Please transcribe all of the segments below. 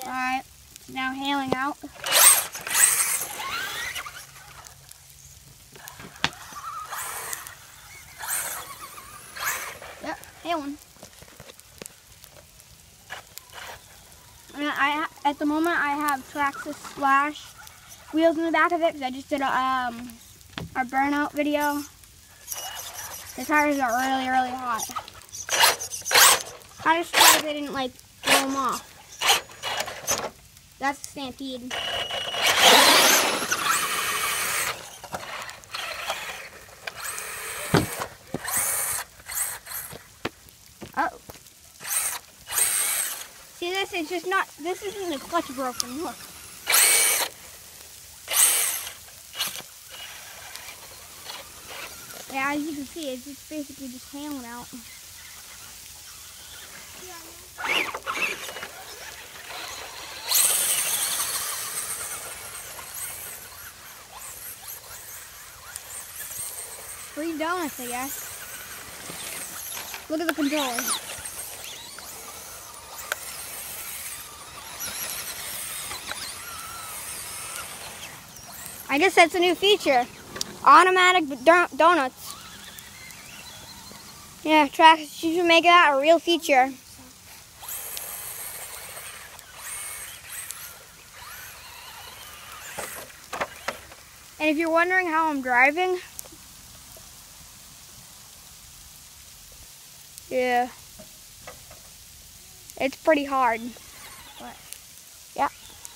Alright, now hailing out. Yep, hailing. And at the moment I have Traxxas Splash wheels in the back of it because I just did a burnout video. The tires are really, really hot. I just tried they didn't like blow them off. That's the Stampede. Oh. See, this is just not, this isn't a clutch broken, look. Yeah, as you can see, it's just basically just hailing out. Free donuts, I guess. Look at the controller. I guess that's a new feature. Automatic donuts. Yeah, Traxxas, you should make that a real feature. And if you're wondering how I'm driving, yeah, it's pretty hard. But, yeah.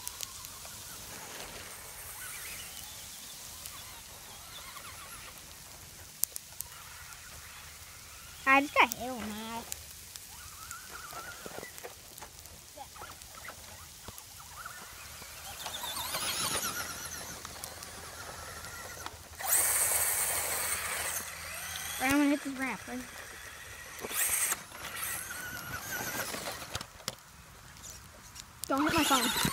I just got hail in my eye. Right, I'm gonna hit this ramp. Right? Don't hit my phone.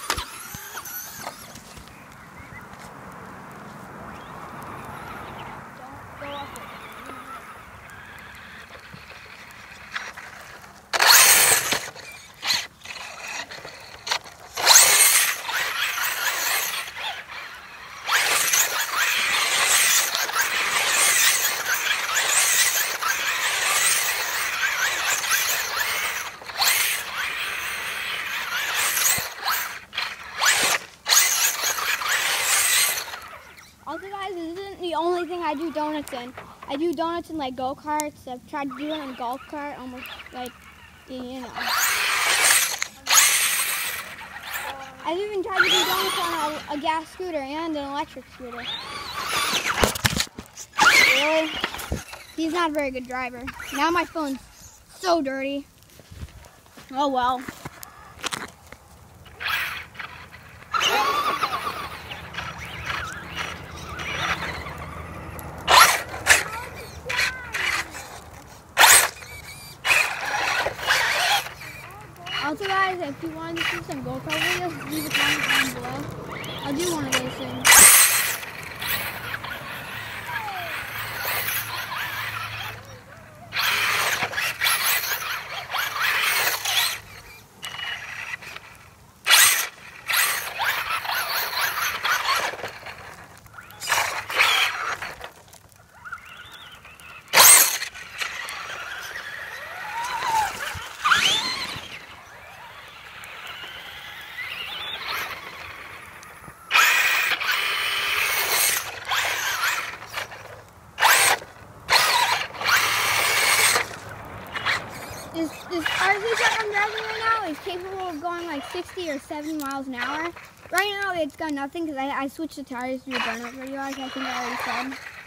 Also, guys, this isn't the only thing I do donuts in. I do donuts in like go-karts. I've tried to do it in a golf cart, almost like, you know. I've even tried to do donuts on a gas scooter and an electric scooter. Really? He's not a very good driver. Now my phone's so dirty. Oh well. Also, guys, if you want to see some GoPro videos, leave a comment down below. I'll do one of those soon. This RV truck I'm driving right now is capable of going like 60 or 70 miles an hour. Right now it's got nothing because I switched the tires to a burnout video, as I think I already said.